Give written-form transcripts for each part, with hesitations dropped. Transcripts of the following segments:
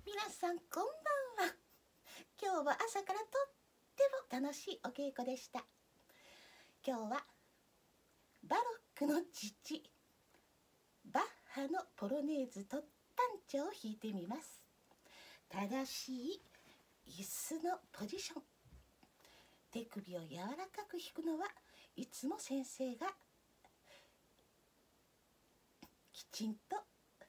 皆さんこんばんは。今日は朝からとっても楽しいお稽古でした。今日はバロックの父バッハのポロネーズと短調を弾いてみます。正しい椅子のポジション、手首を柔らかく弾くのはいつも先生がきちんと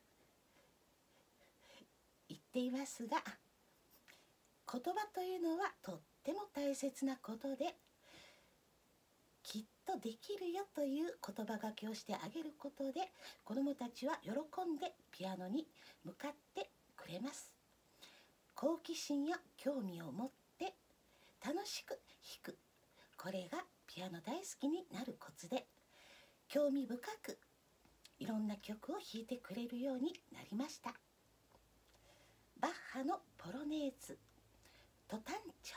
言っていますが、言葉というのはとっても大切なことで、きっとできるよという言葉がけをしてあげることで、子どもたちは喜んでピアノに向かってくれます。好奇心や興味を持って楽しく弾く、これがピアノ大好きになるコツで、興味深くいろんな曲を弾いてくれるようになりました。バッハのポロネーズと短調。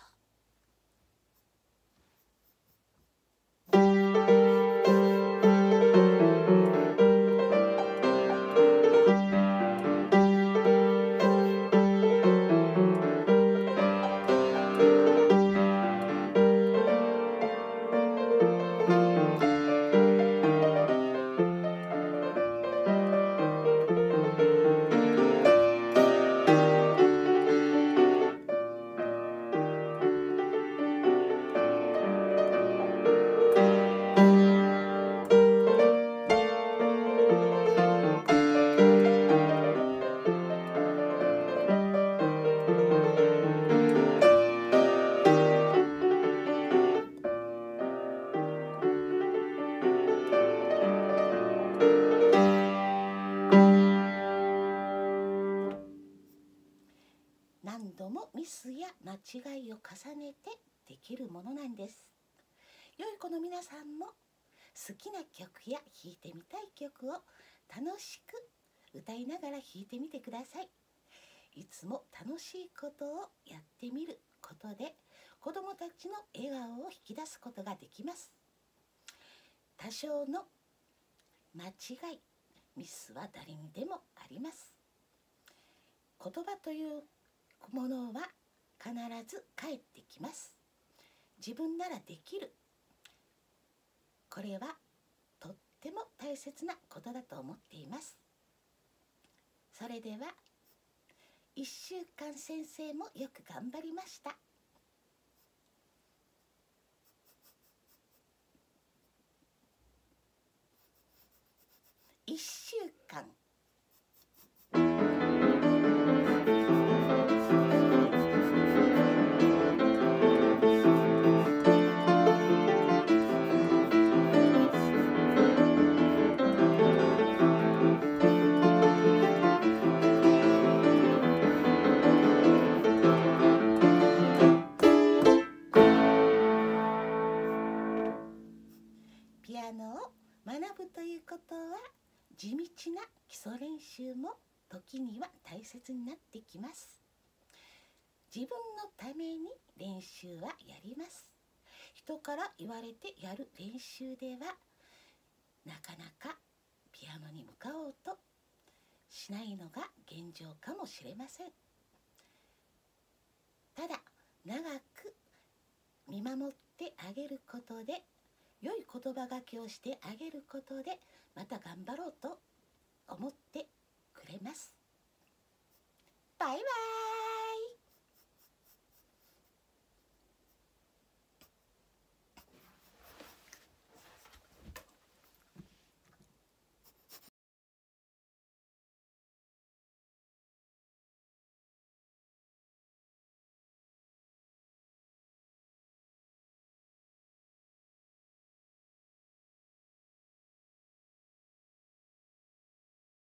何度もミスや間違いを重ねてできるものなんです。良い子の皆さんも好きな曲や弾いてみたい曲を楽しく歌いながら弾いてみてください。いつも楽しいことをやってみることで、子どもたちの笑顔を引き出すことができます。多少の間違い、ミスは誰にでもあります。言葉というものは必ず返ってきます。自分ならできる。これはとっても大切なことだと思っています。それでは1週間先生もよく頑張りました。1週間ピアノを学ぶということは、地道な基礎練習も時には大切になってきます。自分のために練習はやります。人から言われてやる練習ではなかなかピアノに向かおうとしないのが現状かもしれません。ただ長く見守ってあげることで、良い言葉がけをしてあげることで、また頑張ろうと思ってくれます。バイバイ。